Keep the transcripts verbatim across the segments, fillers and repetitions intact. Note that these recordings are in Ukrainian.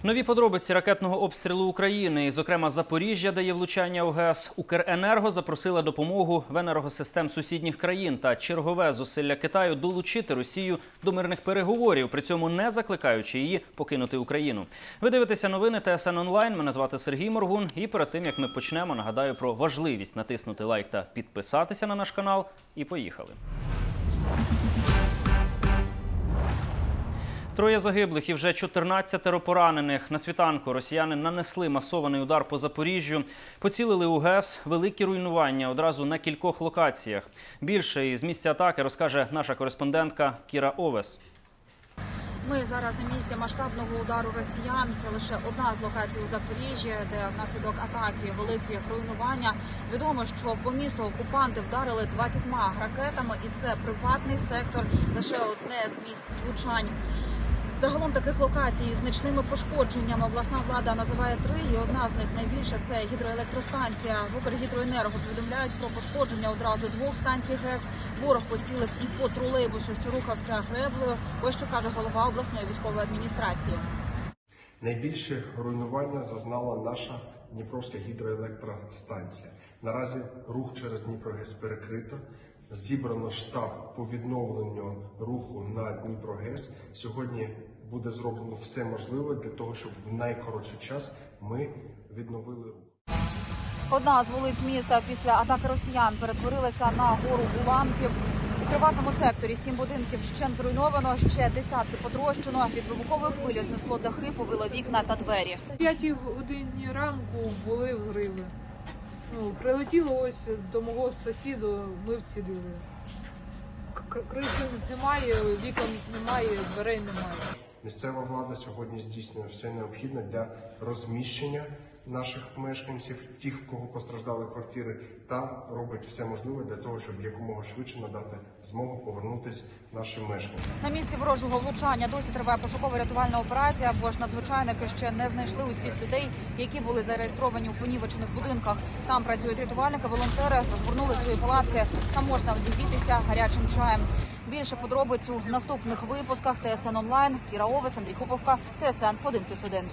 Нові подробиці ракетного обстрілу України, і, зокрема, Запоріжжя дає влучання у ГЕС. Укренерго запросила допомогу в енергосистем сусідніх країн та чергове зусилля Китаю долучити Росію до мирних переговорів, при цьому не закликаючи її покинути Україну. Ви дивитеся новини Т С Н онлайн. Мене звати Сергій Моргун. І перед тим, як ми почнемо, нагадаю про важливість натиснути лайк та підписатися на наш канал. І поїхали. Троє загиблих і вже чотирнадцятеро поранених. На світанку росіяни нанесли масований удар по Запоріжжю, поцілили у ГЕС, великі руйнування одразу на кількох локаціях. Більше із місця атаки розкаже наша кореспондентка Кіра Овес. Ми зараз на місці масштабного удару росіян. Це лише одна з локацій у Запоріжжі, де внаслідок атаки великі руйнування. Відомо, що по місту окупанти вдарили двадцятьма ракетами, і це приватний сектор, лише одне з місць влучань. Загалом таких локацій з значними пошкодженнями обласна влада називає три, і одна з них найбільша – це гідроелектростанція. В Укргідроенерго повідомляють про пошкодження одразу двох станцій ГЕС. Ворог поцілив і по тролейбусу, що рухався греблею. Ось що каже голова обласної військової адміністрації. Найбільше руйнування зазнала наша Дніпровська гідроелектростанція. Наразі рух через Дніпрогес перекрито. Зібрано штаб по відновленню руху на Дніпрогес. Сьогодні буде зроблено все можливе для того, щоб в найкоротший час ми відновили рух. Одна з вулиць міста після атаки росіян перетворилася на гору уламків. У приватному секторі сім будинків вщент зруйновано, ще десятки потрощено. Від вибухової хвилі знесло дахи, побило вікна та двері. О п'ятій годині ранку були взриви. Ну, прилетіло ось до мого сусіду, ми вціліли. Криші немає, вікон немає, дверей немає. Місцева влада сьогодні здійснює все необхідне для розміщення наших мешканців, тих, в кого постраждали квартири, та робить все можливе для того, щоб якомога швидше надати змогу повернутися нашим мешканцям. На місці ворожого влучання досі триває пошуково-рятувальна операція, бо ж надзвичайники ще не знайшли усіх людей, які були зареєстровані у понівечених будинках. Там працюють рятувальники, волонтери, розгорнули свої палатки, там можна зігрітися гарячим чаєм. Більше подробиць у наступних випусках Т С Н онлайн. Кіра Овес, Андрій Хуповка, Т С Н один плюс один.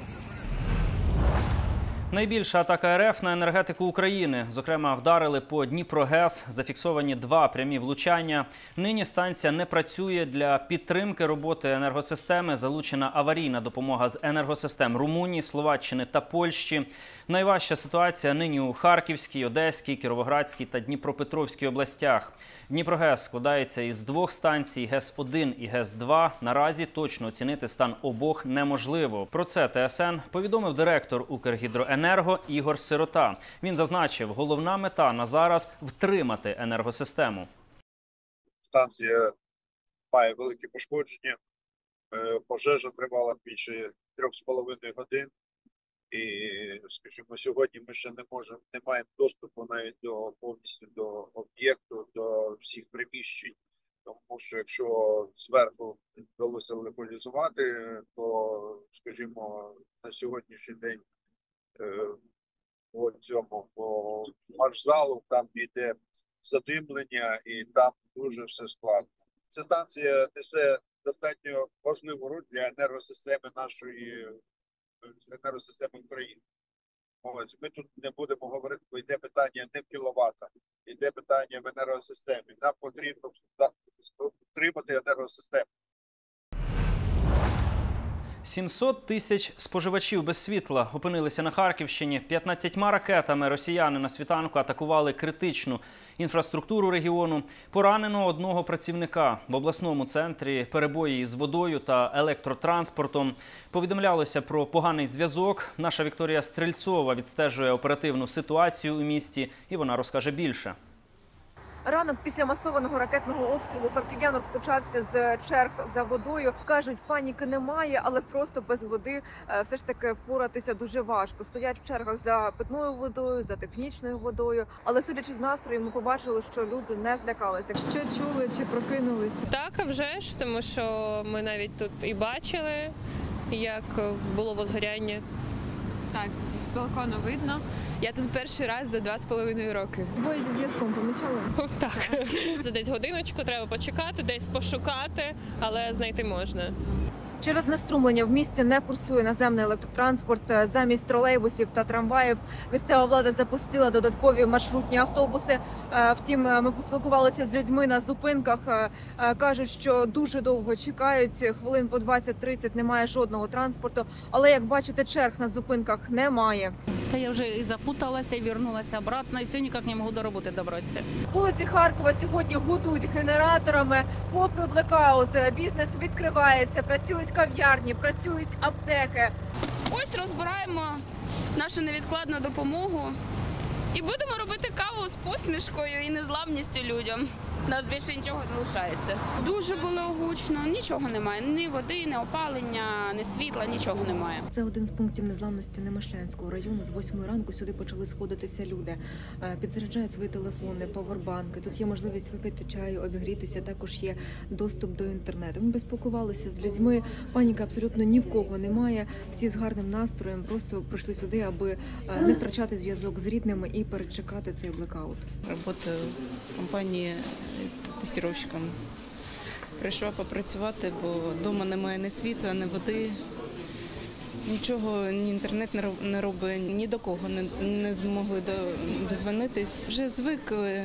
Найбільша атака Ер Еф на енергетику України. Зокрема, вдарили по Дніпрогес, зафіксовані два прямі влучання. Нині станція не працює. Для підтримки роботи енергосистеми залучена аварійна допомога з енергосистем Румунії, Словаччини та Польщі. Найважча ситуація нині у Харківській, Одеській, Кіровоградській та Дніпропетровській областях. Дніпрогес складається із двох станцій – ГЕС один і ГЕС два. Наразі точно оцінити стан обох неможливо. Про це Т С Н повідомив директор Укргідроенерго Ігор Сирота. Він зазначив, головна мета на зараз – втримати енергосистему. Станція має великі пошкодження. Пожежа тривала більше трьох з половиною годин. І, скажімо, сьогодні ми ще не можемо, не маємо доступу навіть до повністю до об'єкту, до всіх приміщень. Тому що якщо зверху вдалося локалізувати, то, скажімо, на сьогоднішній день по цьому, по маршзалу, там йде задимлення і там дуже все складно. Ця станція несе достатньо важливу роль для енергосистеми нашої енергосистеми України. Ось, ми тут не будемо говорити, бо йде питання не в кіловата, йде питання в енергосистемі. Нам потрібно втримати енергосистему. сімсот тисяч споживачів без світла опинилися на Харківщині. п'ятнадцятьма ракетами росіяни на світанку атакували критичну інфраструктуру регіону. Поранено одного працівника. В обласному центрі перебої із водою та електротранспортом. Повідомлялося про поганий зв'язок. Наша Вікторія Стрельцова відстежує оперативну ситуацію у місті, і вона розкаже більше. Ранок після масованого ракетного обстрілу харків'ян розпочався з черг за водою. Кажуть, паніки немає, але просто без води все ж таки впоратися дуже важко. Стоять в чергах за питною водою, за технічною водою. Але судячи з настрою, ми побачили, що люди не злякалися. Що чули, чи прокинулися? Так, а вже ж, тому що ми навіть тут і бачили, як було возгоряння. Так, з балкону видно. Я тут перший раз за два з половиною роки. Бої зі зв'язком помічали? Так. За десь годиночку треба почекати, десь пошукати, але знайти можна. Через знеструмлення в місті не курсує наземний електротранспорт. Замість тролейбусів та трамваїв місцева влада запустила додаткові маршрутні автобуси. Втім, ми поспілкувалися з людьми на зупинках. Кажуть, що дуже довго чекають, хвилин по двадцять-тридцять немає жодного транспорту. Але, як бачите, черг на зупинках немає. Та я вже і запуталася, і вернулася обратно, і все ніяк не можу до роботи добратися. Вулиці Харкова сьогодні гудуть генераторами. Попри блекаут, бізнес відкривається, працюють кав'ярні, працюють аптеки. Ось розбираємо нашу невідкладну допомогу і будемо робити каву з посмішкою і незламністю людям. У нас більше нічого не лишається. Дуже було гучно, нічого немає. Ні води, ні опалення, ні світла, нічого немає. Це один з пунктів незламності Немишлянського району. З восьмої ранку сюди почали сходитися люди. Підзаряджають свої телефони, павербанки. Тут є можливість випити чаю, обігрітися. Також є доступ до інтернету. Ми поспілкувалися з людьми. Паніки абсолютно ні в кого немає. Всі з гарним настроєм просто прийшли сюди, аби не втрачати зв'язок з рідними і перечекати цей блекаут. Робота в компанії тестировщиком. Прийшла попрацювати, бо вдома немає ні світла, ні води, нічого, ні інтернет не робить, ні до кого не, не змогли дозвонитись. Вже звикли,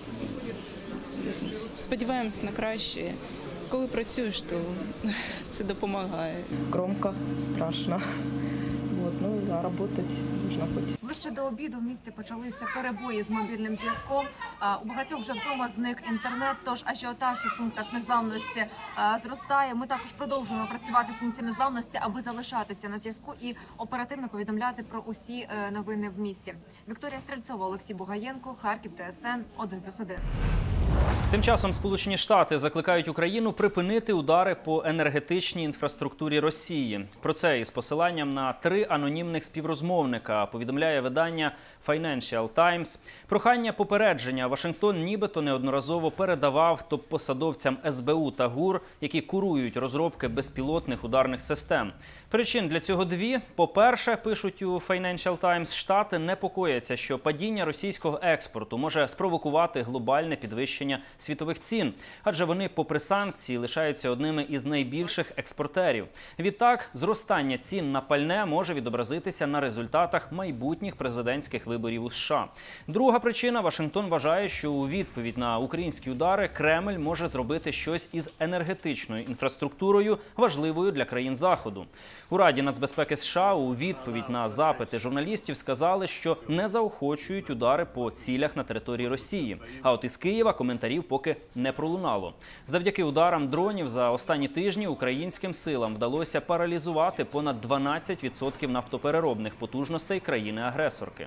сподіваємось на краще. Коли працюєш, то це допомагає. Громко, страшно. Вот, ну, а работать нужно хоть. Ближче до обіду в місті почалися перебої з мобільним зв'язком. У багатьох вже вдома зник інтернет, тож ажіотаж у пунктах незламності зростає. Ми також продовжуємо працювати в пункті незламності, аби залишатися на зв'язку і оперативно повідомляти про усі новини в місті. Вікторія Стрельцова, Олексій Бугаєнко, Харків, ТСН, один плюс один. Тим часом Сполучені Штати закликають Україну припинити удари по енергетичній інфраструктурі Росії. Про це із посиланням на три анонімних співрозмовника повідомляє видання Financial Times. Прохання попередження Вашингтон нібито неодноразово передавав топ-посадовцям ес бе у та ГУР, які курують розробки безпілотних ударних систем. Причин для цього дві. По-перше, пишуть у Financial Times, Штати непокояться, що падіння російського експорту може спровокувати глобальне підвищення світових цін, адже вони, попри санкції, лишаються одними із найбільших експортерів. Відтак, зростання цін на пальне може відобразитися на результатах майбутніх президентських виборів у США. Друга причина – Вашингтон вважає, що у відповідь на українські удари Кремль може зробити щось із енергетичною інфраструктурою, важливою для країн Заходу. У Раді нацбезпеки США у відповідь на запити журналістів сказали, що не заохочують удари по цілях на території Росії. А от із Києва коментарів поки не пролунало. Завдяки ударам дронів за останні тижні українським силам вдалося паралізувати понад дванадцять відсотків нафтопереробних потужностей країни-агресорки.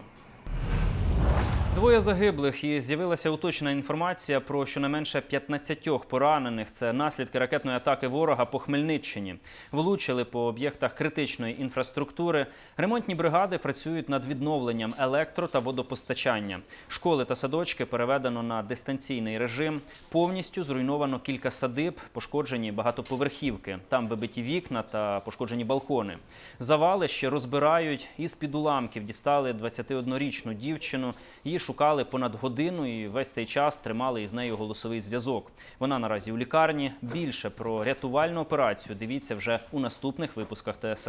Двоє загиблих і з'явилася уточнена інформація про щонайменше п'ятнадцять поранених. Це наслідки ракетної атаки ворога по Хмельниччині. Влучили по об'єктах критичної інфраструктури. Ремонтні бригади працюють над відновленням електро- та водопостачання. Школи та садочки переведено на дистанційний режим. Повністю зруйновано кілька садиб, пошкоджені багатоповерхівки. Там вибиті вікна та пошкоджені балкони. Завали ще розбирають. Із-під уламків дістали двадцятиоднорічну дівчину. Її шукали понад годину і весь цей час тримали із нею голосовий зв'язок. Вона наразі у лікарні. Більше про рятувальну операцію дивіться вже у наступних випусках ТСН.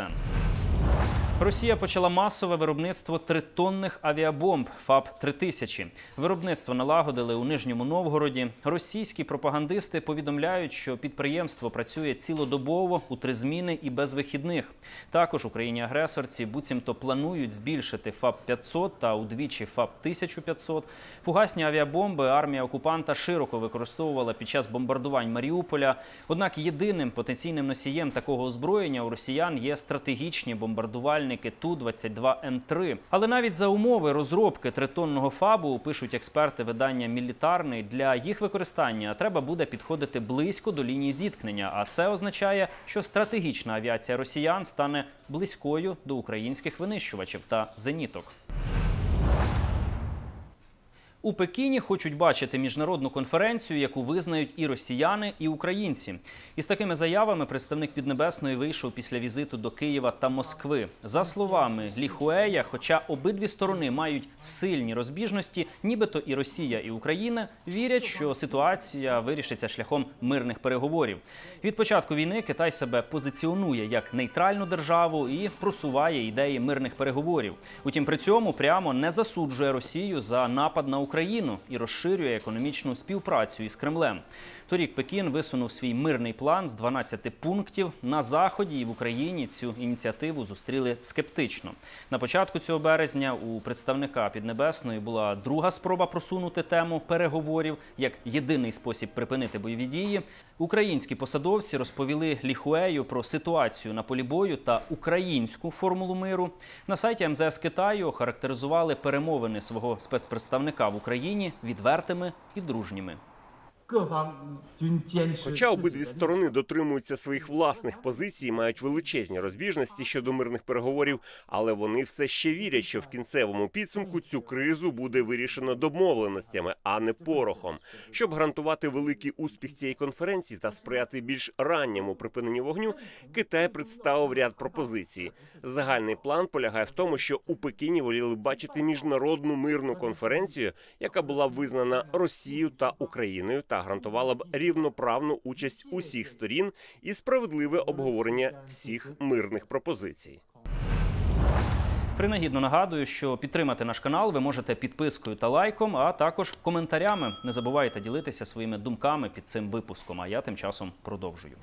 Росія почала масове виробництво тритонних авіабомб ФАБ три тисячі. Виробництво налагодили у Нижньому Новгороді. Російські пропагандисти повідомляють, що підприємство працює цілодобово, у три зміни і без вихідних. Також Україні-агресорці буцімто планують збільшити ФАБ п'ятсот та удвічі ФАБ тисяча п'ятсот. Фугасні авіабомби армія окупанта широко використовувала під час бомбардувань Маріуполя. Однак єдиним потенційним носієм такого озброєння у росіян є стратегічні бомбардувальники Ту двадцять два М три. Але навіть за умови розробки тритонного ФАБу, пишуть експерти видання «Мілітарний», для їх використання треба буде підходити близько до лінії зіткнення, а це означає, що стратегічна авіація росіян стане близькою до українських винищувачів та зеніток. У Пекіні хочуть бачити міжнародну конференцю, яку визнають і росіяни, і українці. Із такими заявами представник Піднебесної вийшов після візиту до Києва та Москви. За словами Лі Хуея, хоча обидві сторони мають сильні розбіжності, нібито і Росія, і Україна вірять, що ситуація вирішиться шляхом мирних переговорів. Від початку війни Китай себе позиціонує як нейтральну державу і просуває ідеї мирних переговорів. Утім, при цьому прямо не засуджує Росію за напад на Україну і розширює економічну співпрацю із Кремлем. Торік Пекін висунув свій мирний план з дванадцяти пунктів. На Заході і в Україні цю ініціативу зустріли скептично. На початку цього березня у представника Піднебесної була друга спроба просунути тему переговорів як єдиний спосіб припинити бойові дії. Українські посадовці розповіли Лі Хуею про ситуацію на полі бою та українську формулу миру. На сайті ем зе ес Китаю охарактеризували перемовини свого спецпредставника в Україні відвертими і дружніми. Хоча обидві сторони дотримуються своїх власних позицій, мають величезні розбіжності щодо мирних переговорів, але вони все ще вірять, що в кінцевому підсумку цю кризу буде вирішено домовленостями, а не порохом. Щоб гарантувати великий успіх цієї конференції та сприяти більш ранньому припиненню вогню, Китай представив ряд пропозицій. Загальний план полягає в тому, що у Пекіні воліли бачити міжнародну мирну конференцію, яка була б визнана Росією та Україною та гарантувала б рівноправну участь усіх сторін і справедливе обговорення всіх мирних пропозицій. Принагідно нагадую, що підтримати наш канал ви можете підпискою та лайком, а також коментарями. Не забувайте ділитися своїми думками під цим випуском, а я тим часом продовжую.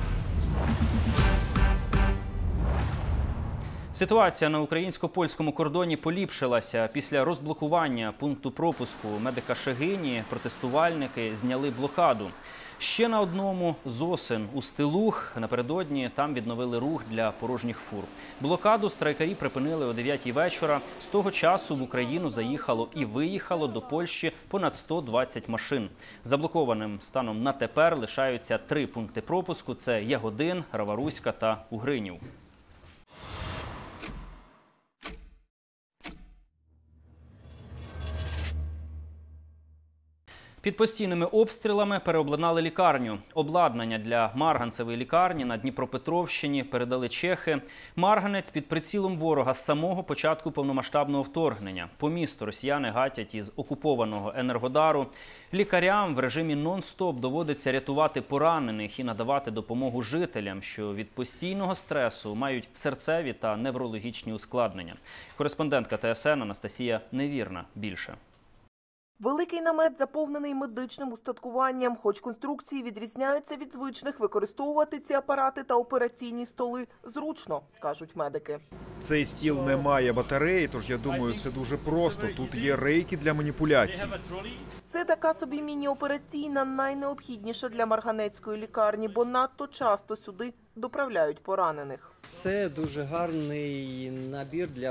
Ситуація на українсько-польському кордоні поліпшилася. Після розблокування пункту пропуску медика Шегині протестувальники зняли блокаду. Ще на одному Зосин у Стилух напередодні там відновили рух для порожніх фур. Блокаду страйкарі припинили о дев'ятій вечора. З того часу в Україну заїхало і виїхало до Польщі понад сто двадцять машин. Заблокованим станом на тепер лишаються три пункти пропуску – це Ягодин, Раваруська та Угринів. Під постійними обстрілами переобладнали лікарню. Обладнання для Марганцевої лікарні на Дніпропетровщині передали чехи. Марганець під прицілом ворога з самого початку повномасштабного вторгнення. По місту росіяни гатять із окупованого Енергодару. Лікарям в режимі нон-стоп доводиться рятувати поранених і надавати допомогу жителям, що від постійного стресу мають серцеві та неврологічні ускладнення. Кореспондентка те ес ен Анастасія Невірна. Більше. Великий намет заповнений медичним устаткуванням. Хоч конструкції відрізняються від звичних, використовувати ці апарати та операційні столи зручно, кажуть медики. Цей стіл не має батареї, тож я думаю, це дуже просто. Тут є рейки для маніпуляцій. Це така собі міні-операційна, найнеобхідніша для марганецької лікарні, бо надто часто сюди доправляють поранених. Це дуже гарний набір для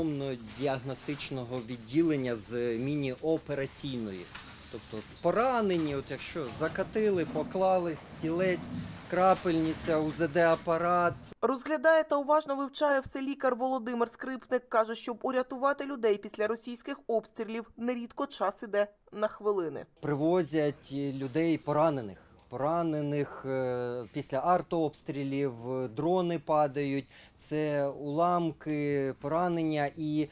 прийомно-діагностичного відділення з міні-операційної. Тобто поранені, от якщо закатили, поклали, стілець, крапельниця, у зет де-апарат. Розглядає та уважно вивчає все лікар Володимир Скрипник. Каже, щоб урятувати людей після російських обстрілів, нерідко час іде на хвилини. Привозять людей поранених. Поранених після артобстрілів, дрони падають, це уламки, поранення і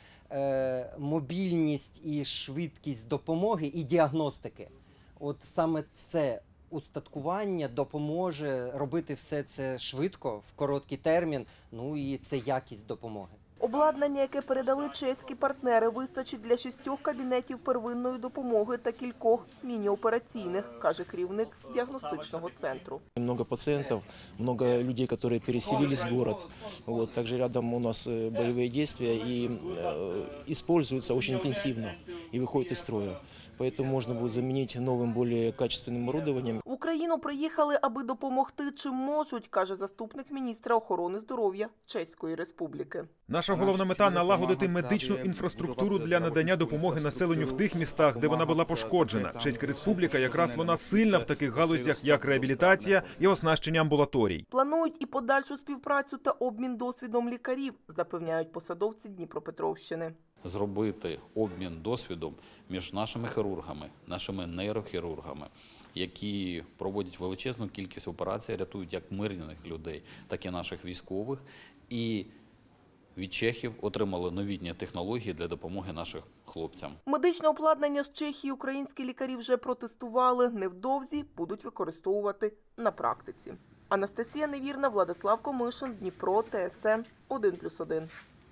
е, мобільність і швидкість допомоги і діагностики. От саме це устаткування допоможе робити все це швидко, в короткий термін, ну і це якість допомоги. Обладнання, яке передали чеські партнери, вистачить для шістьох кабінетів первинної допомоги та кількох міні-операційних, каже керівник діагностичного центру. Много пациентов, много людей, которые переселились в город. Вот, также рядом у нас боевые действия и э, используются очень интенсивно и выходят из строя. Поэтому можно будет заменить новым, более качественным оборудованием. В Україну приїхали, аби допомогти чим можуть, каже заступник міністра охорони здоров'я Чеської Республіки. Наша головна мета – налагодити медичну інфраструктуру для надання допомоги населенню в тих містах, де вона була пошкоджена. Чеська Республіка якраз вона сильна в таких галузях, як реабілітація і оснащення амбулаторій. Планують і подальшу співпрацю та обмін досвідом лікарів, запевняють посадовці Дніпропетровщини. зробити обмін досвідом між нашими хірургами, нашими нейрохірургами, які проводять величезну кількість операцій, рятують як мирних людей, так і наших військових. І від чехів отримали новітні технології для допомоги нашим хлопцям. Медичне обладнання з Чехії українські лікарі вже протестували. Невдовзі будуть використовувати на практиці. Анастасія Невірна, Владислав Комишин, Дніпро, Т С Н один плюс один.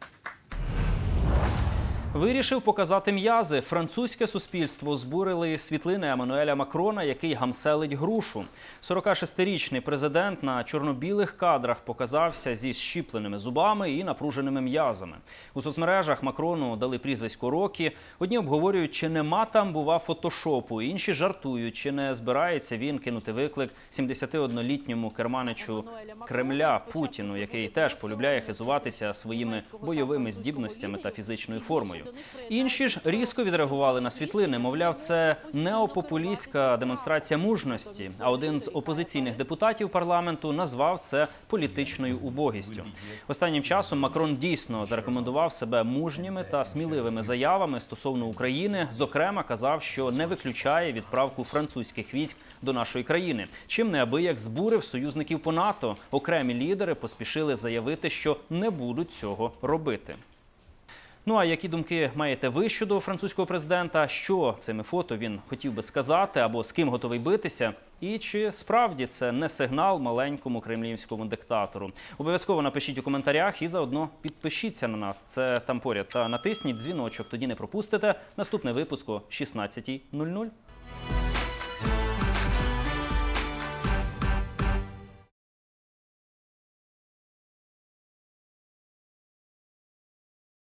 Вирішив показати м'язи. Французьке суспільство збурили світлини Еммануеля Макрона, який гамселить грушу. сорокашестирічний президент на чорно-білих кадрах показався зі щіпленими зубами і напруженими м'язами. У соцмережах Макрону дали прізвисько Рокі. Одні обговорюють, чи нема там, бува, фотошопу, інші жартують, чи не збирається він кинути виклик сімдесятиоднолітньому керманичу Кремля Путіну, який теж полюбляє хизуватися своїми бойовими здібностями та фізичною формою. Інші ж різко відреагували на світлини. Мовляв, це неопопулістська демонстрація мужності. А один з опозиційних депутатів парламенту назвав це політичною убогістю. Останнім часом Макрон дійсно зарекомендував себе мужніми та сміливими заявами стосовно України. Зокрема, казав, що не виключає відправку французьких військ до нашої країни. Чим неабияк збурив союзників по НАТО. Окремі лідери поспішили заявити, що не будуть цього робити. Ну а які думки маєте ви щодо французького президента? Що цими фото він хотів би сказати або з ким готовий битися? І чи справді це не сигнал маленькому кремлівському диктатору? Обов'язково напишіть у коментарях і заодно підпишіться на нас. Це там поряд. Та натисніть дзвіночок, тоді не пропустите наступний випуск о шістнадцятій нуль нуль.